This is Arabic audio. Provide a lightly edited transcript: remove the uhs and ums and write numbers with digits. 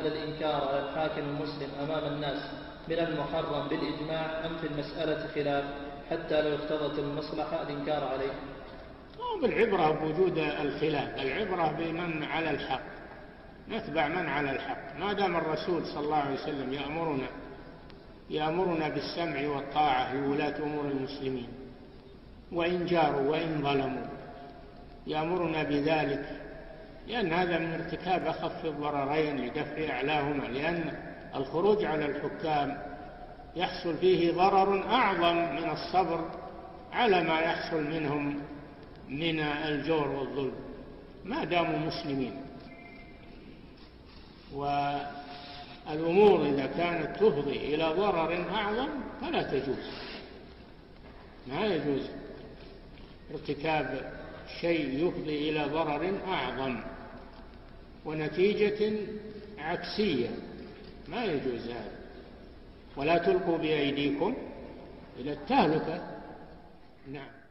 أن الإنكار على الحاكم المسلم أمام الناس من المحرم بالإجماع أم في المسألة خلاف حتى لو اقتضت المصلحة الإنكار عليه؟ بالعبرة بوجود الخلاف، العبرة بمن على الحق، نتبع من على الحق. ما دام الرسول صلى الله عليه وسلم يأمرنا بالسمع والطاعة لولاة أمور المسلمين وإن جاروا وإن ظلموا، يأمرنا بذلك، لأن هذا من ارتكاب أخف الضررين لدفع أعلاهما، لأن الخروج على الحكام يحصل فيه ضرر أعظم من الصبر على ما يحصل منهم من الجور والظلم ما داموا مسلمين. والأمور إذا كانت تفضي إلى ضرر أعظم فلا تجوز، ما يجوز ارتكاب شيء يفضي إلى ضرر أعظم ونتيجة عكسية، ما يجوز هذا. ولا تلقوا بأيديكم إلى التهلكة. نعم.